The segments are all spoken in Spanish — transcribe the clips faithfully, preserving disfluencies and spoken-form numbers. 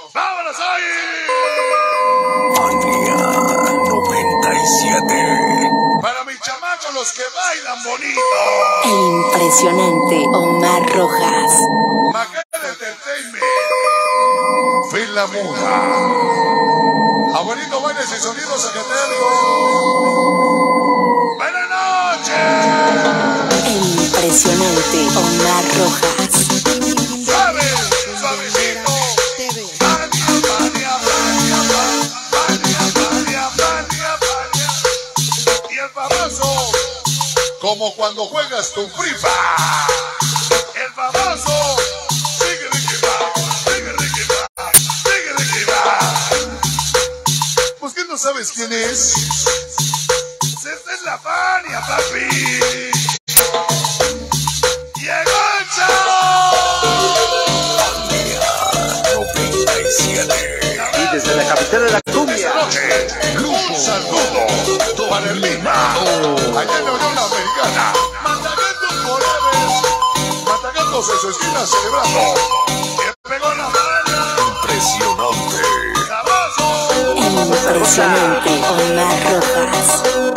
¡Vámonos ahí! Fania noventa y siete. Para mis chamacos, los que bailan bonito. El impresionante Omar Rojas. Maquel Entertainment. Fin la muda. Abuelito, bailes y sonidos Zacateco. ¡Buenas noches! El impresionante Omar Rojas. Suave, suavecito. Fania, Fania, Fania, Fania, Fania, Fania, Fania. Y el famoso, como cuando juegas tu Free Fire. El famoso. Sigue, Ricky, va. Sigue, Ricky, va. Sigue, Ricky, va. Pues que no sabes quién es. Esta es la Fania, papi. Llegó el show. noventa y siete. Y desde la capital de la cumbia. Esta noche, un saludo para el Lima. Allá en la Unión Americana. Matagando forever. Matagando en su esquina celebrando. Que pegó la Fania. Impresionante. ¡Sabazo! El impresionante Omar Rojas.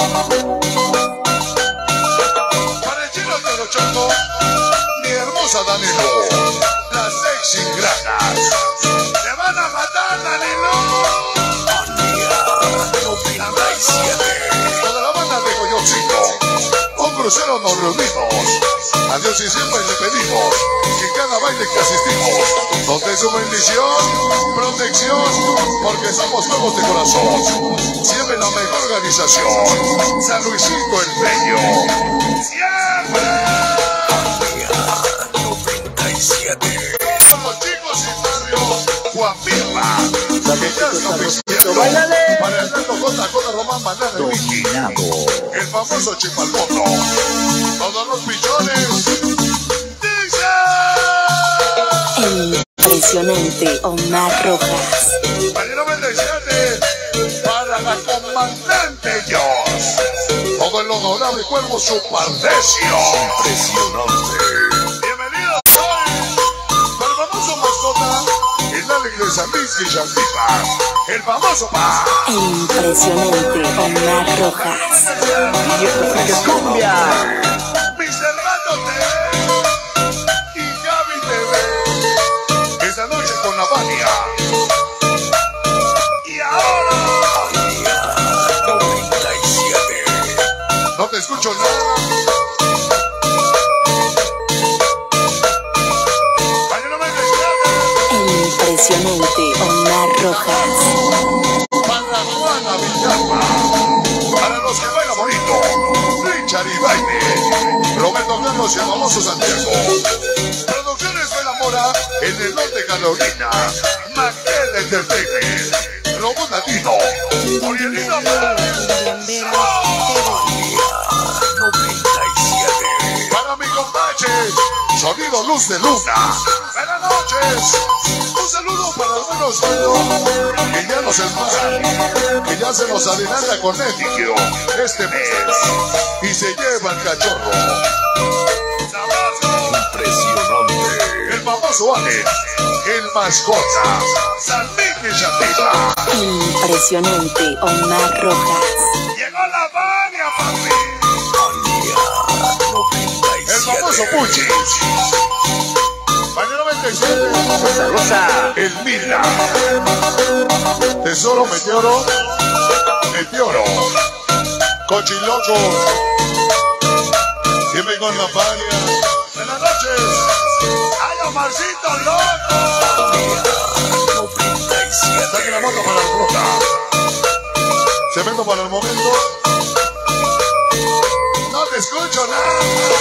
Para el chino de los Choco, mi hermosa Danilo, las sex ingratas, te van a matar, Danilo. Fania noventa y siete. Toda la banda de Coyoxito, un crucero nos reunimos, a Dios y siempre le pedimos que cada baile que asistimos, donde su bendición, protección, porque somos nuevos de corazón, siempre la mejor organización, San Luisito el Bello, siempre. noventa y siete. Con los chicos y barrio, Juan Pirma, que ya está vistiendo ¡Báilale! para el reto J J Román Banana y Vicky, el famoso Chipalmoto, todos los pichones, dice. El impresionante Omar Rojas. Para el noventa y siete, para la comandante Dios, todo el honorable cuervo Chupardecio. Impresionante. Bienvenidos hoy, para el famoso mascota, el alegre San Luis y Chantipa, el famoso Pa. El impresionante Omar Rojas. Y esto sí que es cumbia. Mis hermanos T V y Gaby T V, esta noche con la Fania. Y ahora, Fania noventa y siete. no te escucho nada. Vaya noventa y siete, El impresionante Omar Rojas. para Juana Villalba, para los que bailan bonito, Richard y Baile, Roberto Carlos y el famoso Santiago, Producciones de la Mora en el norte Carolina, Maquel Entertainment, Robot Latino, Orielino Pérez, noventa y siete. para mi compache, Sonido Luz de Luna, buenas noches, un saludo para el buenos Pedro, que ya nos escuchan, que ya se nos adelanta con México este mes, y se lleva el cachorro. ¡Sabazo! Impresionante. El famoso Alex, el mascota, San Miguel Chapita. El impresionante Omar Rojas. Llegó la Fania, papi. Fania noventa y El famoso siete. Puchi. Fania noventa y siete. Rosa. El Mila. Tesoro Meteoro. Meteoro. Cochiloco. Siempre con la Fania. Buenas noches. ¡Ay, Omarcito loco! noventa y siete. Saque la moto para la flota. Cemento para el momento. No te escucho nada.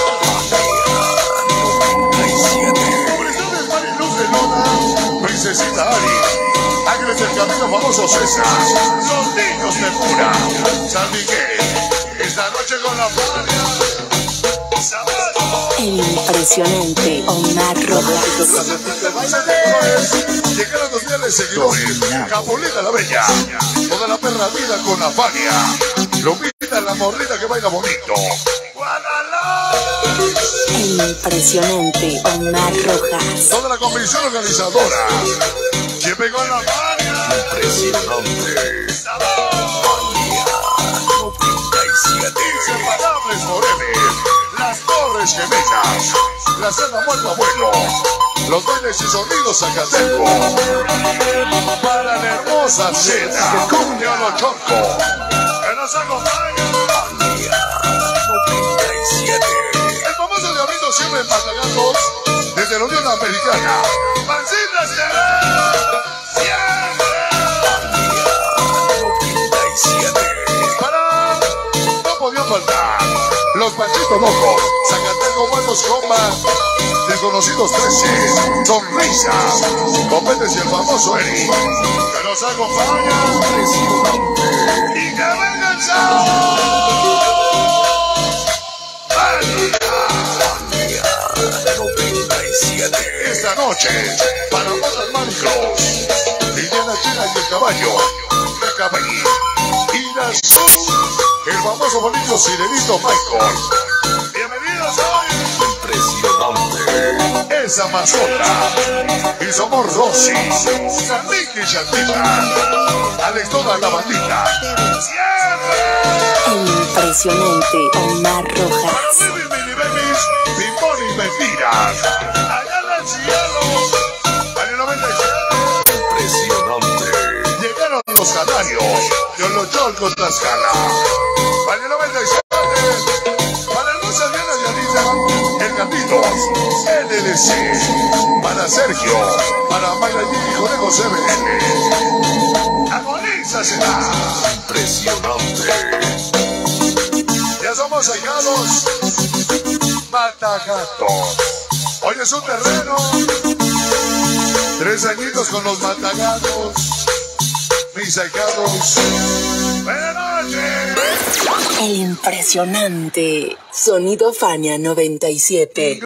noventa y siete. Corazones Mari Luz de Luna. Princesita Ari. Ángeles del Camino famoso César. Los niños de Pura. San Miguel. Esta noche con la Fania. Sábado. El impresionante Omar Rojas. Llegaron dos miles de seguidores. Capulita la Bella. Toda la perra vida con la Fania. Lupita la morrita que baila bonito. Guadalajara. El impresionante Omar Rojas. Toda la comisión organizadora. ¿Quién pegó en la mano? Impresionante. noventa y siete. Inseparables Moreles. Las Torres Gemelas. La Cena Muerto Abuelo. Los bailes y sonidos Zacateco. Para la hermosa cena. Cumbia Lo Chorco. Que nos acompaña. noventa y siete. El famoso Diablito siempre en Matagatos. Desde la Unión Americana. Pancitas T V. Siempre. noventa y siete. Para. No podían faltar. Los Panchitos Locos. Zacateco Buenos Compas. Desconocidos trece, Sonrisas, Copetes y el famoso Eric, que nos acompaña, Impresionante. y que venga el sábado. noventa y siete. Esta noche, para Motas Mánicos, Liliana China y el caballo, Recabaí, Irazú, el famoso bonito Sirenito Michael. Bienvenidos hoy. Impresionante. Esa mascota. Y somos Rosy, Sandique y Chantita. Alex toda la bandita. ¡Siempre! El impresionante Omar Para Rojas. Baby Mini Babies, Pimpón y Mentiras. Allá en el cielo. Año noventa y siete. Impresionante. Llegaron los canarios. Yo los Cholcos Tlaxcala. Año noventa y siete. Para hermosa Diana y Anita. El Candidos. L L C. Para Sergio. Para Mayra y hijo de José B L. Agoniza será. Impresionante. Ya somos ahijados. Matagatos. Hoy es un terreno. Tres añitos con los matagatos. Mis ahijados. Buenas noches. El impresionante Sonido Fania noventa y siete.